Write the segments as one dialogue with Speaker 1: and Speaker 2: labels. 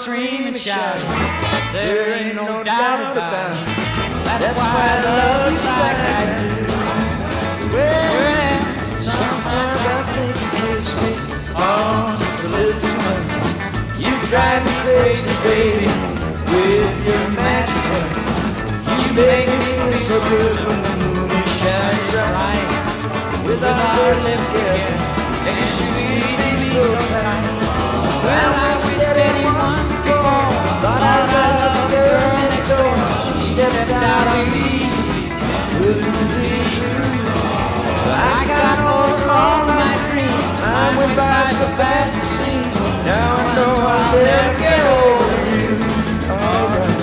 Speaker 1: scream and shout. There ain't no doubt about it. That's why I love you like I do. Well, sometimes I think you kiss me, oh, just a little too much. You drive me crazy, baby, with your magic touch. You make me feel so good when the moon is shining bright. With our lips together, and you squeeze me so tight. Well, I was steady once before, thought I loved the girl next door. She stepped out on me, couldn't believe you. I got over all my dreams, time went by so fast it seems. Now I know I'll never get over you. Alright.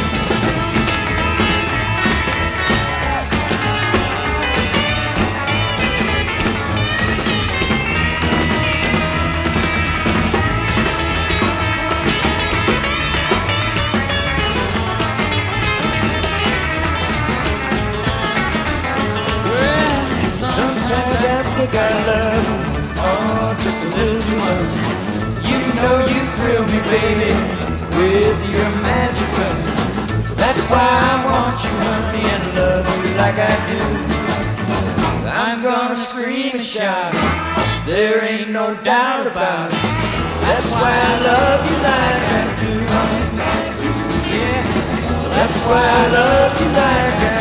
Speaker 1: I love you, oh, just a little too much. You know you thrill me, baby, with your magic touch. That's why I want you, honey, and love you like I do. I'm gonna scream and shout, there ain't no doubt about it. That's why I love you like I do. Yeah, that's why I love you like I do.